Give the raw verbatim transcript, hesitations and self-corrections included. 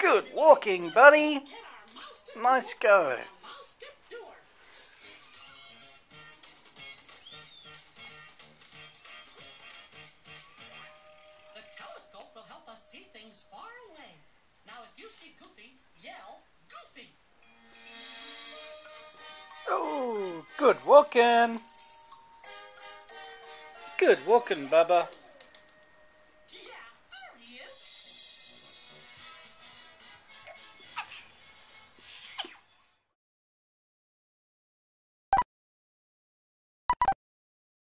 Good walking, buddy. Nice go. The telescope will help us see things far away. Now, if you see Goofy, yell, Goofy! Oh, good walking. Good walking, Bubba.